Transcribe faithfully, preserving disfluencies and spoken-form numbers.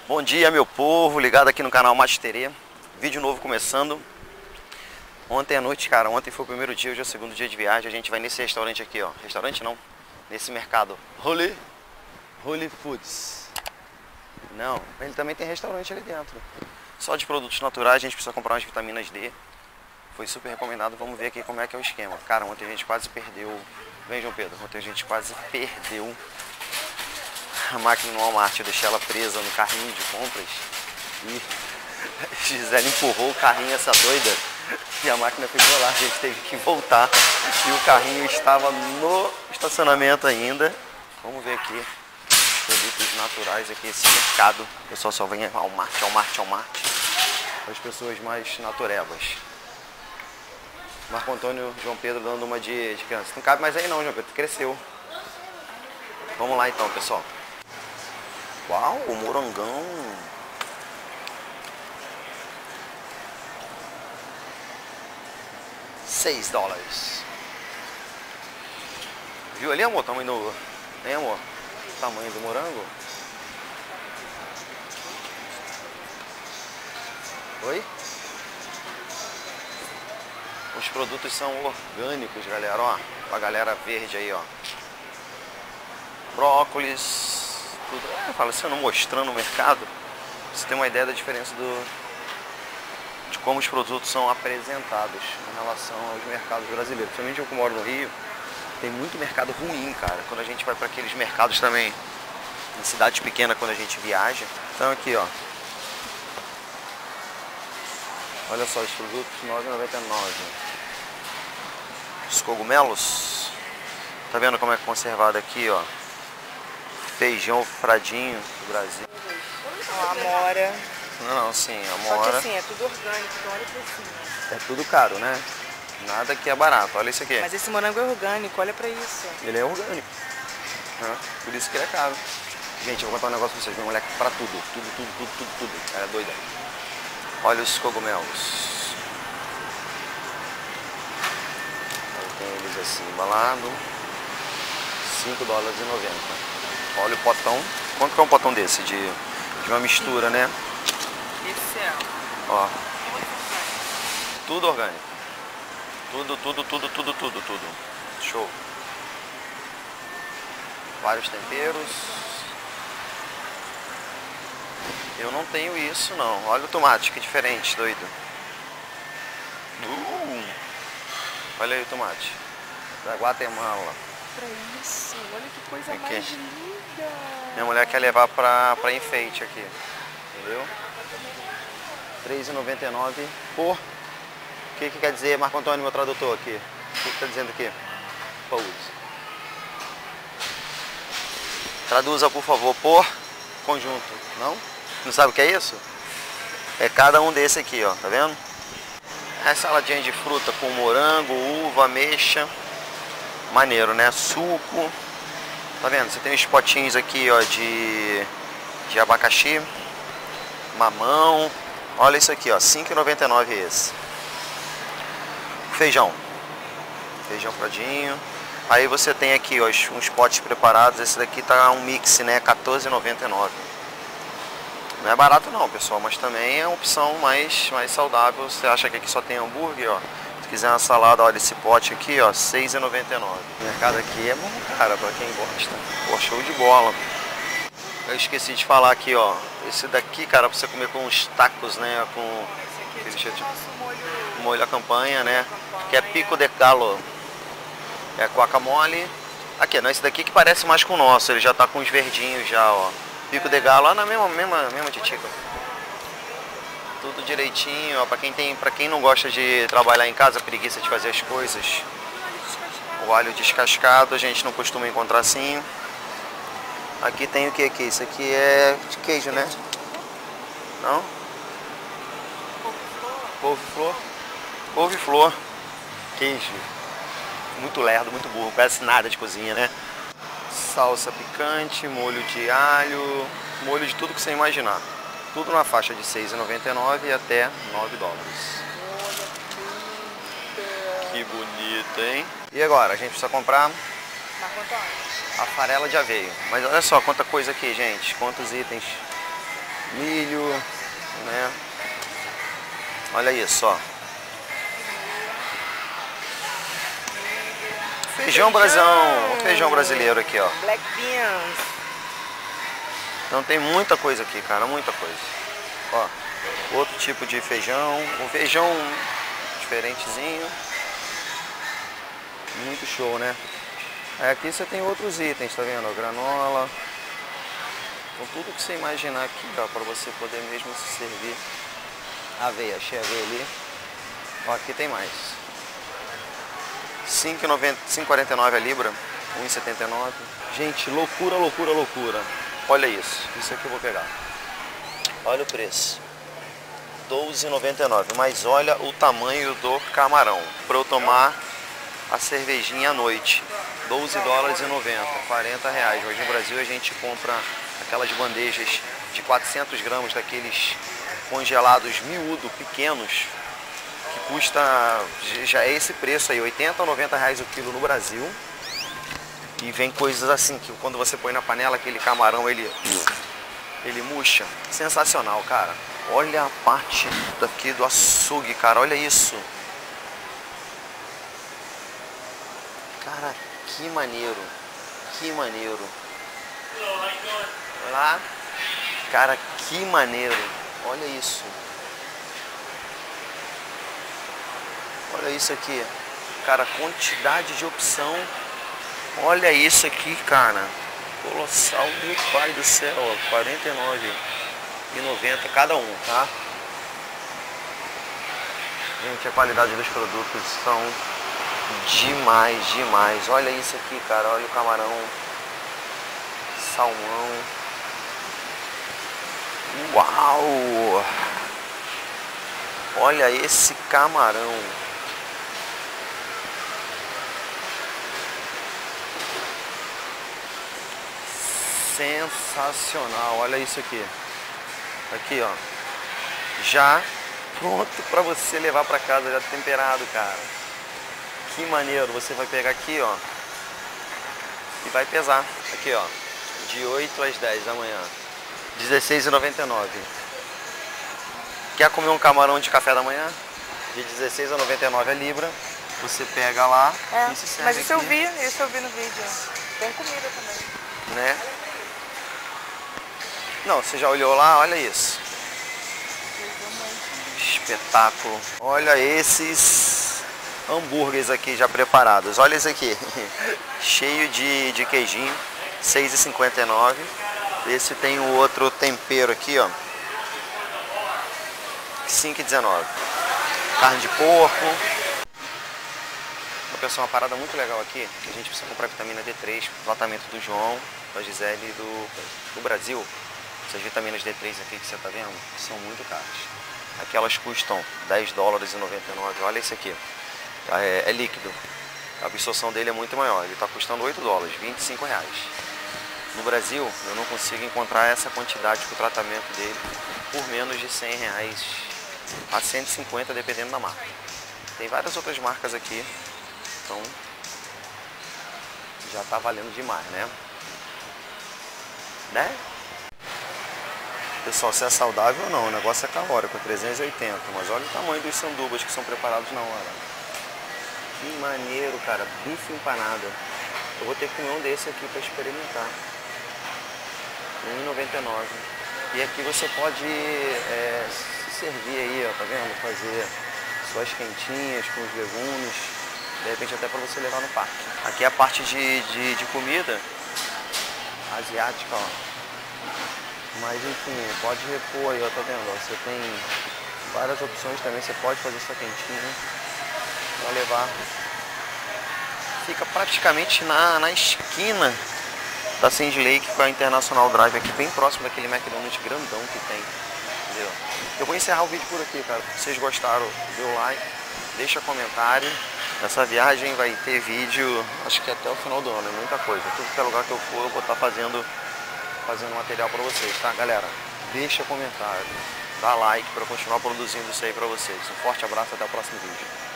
Bom dia, meu povo, ligado aqui no canal Masterê. Vídeo novo começando. Ontem à noite, cara, ontem foi o primeiro dia, hoje é o segundo dia de viagem. A gente vai nesse restaurante aqui, ó. Restaurante não, nesse mercado. Holy, Holy Foods. Não, ele também tem restaurante ali dentro. Só de produtos naturais, a gente precisa comprar umas vitaminas D. Foi super recomendado, vamos ver aqui como é que é o esquema. Cara, ontem a gente quase perdeu... Vem, João Pedro, ontem a gente quase perdeu a máquina no Walmart. Eu deixei ela presa no carrinho de compras e Gisele empurrou o carrinho, essa doida, e a máquina ficou lá. A gente teve que voltar e o carrinho estava no estacionamento ainda. Vamos ver aqui os produtos naturais aqui, esse mercado. O pessoal só vem ao Walmart, ao Walmart, ao Walmart. As pessoas mais naturebas. Marco Antônio, João Pedro dando uma de, de criança. Não cabe mais aí não, João Pedro, cresceu. Vamos lá então, pessoal. Uau, o morangão. Seis dólares. Viu ali, amor? Tamanho do... Hein, amor? Tamanho do morango. Oi? Os produtos são orgânicos, galera, ó. Pra galera verde aí, ó. Brócolis, tudo. É, fala assim, não mostrando o mercado. Você tem uma ideia da diferença do... de como os produtos são apresentados em relação aos mercados brasileiros. Principalmente eu que moro no Rio, tem muito mercado ruim, cara. Quando a gente vai para aqueles mercados também, em cidades pequenas, quando a gente viaja. Então aqui, ó. Olha só os produtos, nove reais e noventa e nove centavos. Os cogumelos. Tá vendo como é conservado aqui, ó? Feijão fradinho do Brasil. Ó, amora. Não, não, sim, Só amora. que assim, é tudo orgânico, então olha pra cima. É tudo caro, né? Nada que é barato. Olha isso aqui. Mas esse morango é orgânico, olha pra isso. Ele é orgânico. Né? Por isso que ele é caro. Gente, eu vou contar um negócio pra vocês. Minha mulher pra tudo. Tudo, tudo, tudo, tudo, tudo. Ela é doida. Olha os cogumelos. Aí tem eles assim, embalado. cinco dólares e noventa. Olha o potão. Quanto que é um potão desse? De, de uma mistura, né? Esse é. Ó. Tudo orgânico. Tudo, tudo, tudo, tudo, tudo, tudo. Show. Vários temperos. Eu não tenho isso, não. Olha o tomate, que diferente, doido. Uh, olha aí o tomate. Da Guatemala. Pra isso, olha que coisa Aqui. mais linda. Minha mulher quer levar pra, pra enfeite aqui. Entendeu? três reais e noventa e nove centavos por... O que, que quer dizer, Marco Antônio, meu tradutor aqui? O que está dizendo aqui? Pause. Traduza, por favor, por conjunto. Não? Não sabe o que é isso? É cada um desse aqui, ó. Tá vendo? É saladinha de fruta com morango, uva, ameixa. Maneiro, né? Suco. Tá vendo? Você tem os potinhos aqui, ó, de, de abacaxi. Mamão. Olha isso aqui, ó. cinco reais e noventa e nove centavos esse. Feijão. Feijão fradinho. Aí você tem aqui, ó, uns potes preparados. Esse daqui tá um mix, né? quatorze reais e noventa e nove centavos. Não é barato não, pessoal, mas também é uma opção mais, mais saudável. Você acha que aqui só tem hambúrguer, ó. Se quiser uma salada, olha esse pote aqui, ó, seis reais e noventa e nove centavos. O mercado aqui é bom, cara, pra quem gosta. Pô, show de bola. Eu esqueci de falar aqui, ó. Esse daqui, cara, pra você comer com os tacos, né? Com aquele cheiro de Molho, molho à campanha, né? Que é pico de galo. É guacamole. Aqui, não, esse daqui que parece mais com o nosso. Ele já tá com os verdinhos já, ó. Pico de galo, lá na mesma, mesma, mesma titica. Tudo direitinho, ó. Pra quem tem, pra quem não gosta de trabalhar em casa, preguiça de fazer as coisas. O alho descascado, a gente não costuma encontrar assim. Aqui tem o que aqui? Isso aqui é de queijo, né? Não? Couve-flor. Couve-flor. Queijo. Muito lerdo, muito burro. Parece nada de cozinha, né? Salsa picante, molho de alho, molho de tudo que você imaginar. Tudo na faixa de seis reais e noventa e nove centavos e até nove dólares. Que bonito, hein? E agora? A gente precisa comprar Marco Antônio. a farela de aveia. Mas olha só quanta coisa aqui, gente. Quantos itens. milho, né? Olha isso, ó. Feijão brasileiro, feijão brasileiro aqui, ó. Black beans. Então tem muita coisa aqui, cara, muita coisa. Ó, outro tipo de feijão, um feijão diferentezinho. Muito show, né? Aí aqui você tem outros itens, tá vendo? Granola. Então tudo que você imaginar aqui, ó, para você poder mesmo se servir. Aveia, achei aveia ali. Ó, aqui tem mais. cinco e quarenta e nove a libra, um e setenta e nove. Gente, loucura, loucura, loucura. Olha isso, isso aqui eu vou pegar. Olha o preço. doze e noventa e nove, mas olha o tamanho do camarão. Para eu tomar a cervejinha à noite. doze dólares e noventa, quarenta reais. Hoje no Brasil a gente compra aquelas bandejas de quatrocentos gramas daqueles congelados miúdo, pequenos, que custa, já é esse preço aí, oitenta ou noventa reais o quilo no Brasil. E vem coisas assim, que quando você põe na panela, aquele camarão, ele, ele murcha. Sensacional, cara. Olha a parte daqui do açougue, cara, olha isso. Cara, que maneiro, que maneiro. Lá, cara, que maneiro. Olha isso. Olha isso aqui. Cara, quantidade de opção. Olha isso aqui, cara. Colossal, meu pai do céu. Ó, quarenta e nove reais e noventa centavos cada um, tá? Gente, a qualidade dos produtos são demais, demais. Olha isso aqui, cara. Olha o camarão. Salmão. Uau! Olha esse camarão. Sensacional. Olha isso aqui. Aqui, ó. Já pronto para você levar para casa, já temperado, cara. Que maneiro. Você vai pegar aqui, ó, e vai pesar. Aqui, ó. De oito às dez da manhã. dezesseis e noventa e nove. Quer comer um camarão de café da manhã? De dezesseis a noventa e nove a libra. Você pega lá é, e se serve. Mas isso aqui. eu vi, isso eu vi no vídeo. Tem comida também. Né? Não, você já olhou lá? Olha isso. Espetáculo. Olha esses hambúrgueres aqui já preparados. Olha esse aqui. Cheio de, de queijinho. seis e cinquenta e nove. Esse tem o outro tempero aqui, ó. cinco e dezenove. Carne de porco. Pessoal, uma parada muito legal aqui, que a gente precisa comprar vitamina D três, tratamento do João, da Gisele e do, do Brasil. Essas vitaminas D três aqui que você tá vendo, são muito caras. Aqui elas custam dez dólares e noventa e nove. Olha esse aqui, é, é líquido. A absorção dele é muito maior, ele está custando oito dólares, vinte e cinco reais. No Brasil, eu não consigo encontrar essa quantidade com o tratamento dele por menos de cem reais a cento e cinquenta, dependendo da marca. Tem várias outras marcas aqui. Então, já tá valendo demais, né? Né? Pessoal, se é saudável ou não, o negócio é calórico, trezentos e oitenta. Mas olha o tamanho dos sandubas que são preparados na hora. Que maneiro, cara. Bife empanado. Eu vou ter que comer um desse aqui para experimentar. um e noventa e nove. E aqui você pode é, se servir aí, ó, tá vendo? Fazer suas quentinhas com os legumes. De repente até para você levar no parque. Aqui é a parte de, de, de comida asiática, ó. Mas enfim, pode repor aí, ó, tá vendo? Ó, você tem várias opções também, você pode fazer sua quentinha para levar. Fica praticamente na, na esquina da Sand Lake com a International Drive, aqui bem próximo daquele McDonald's grandão que tem. Entendeu? Eu vou encerrar o vídeo por aqui, cara. Se vocês gostaram, dê o like, deixa comentário. Essa viagem vai ter vídeo, acho que até o final do ano, é muita coisa. Tudo que é lugar que eu for, eu vou estar fazendo, fazendo material para vocês, tá, galera? Deixa comentário, dá like para continuar produzindo isso aí para vocês. Um forte abraço, até o próximo vídeo.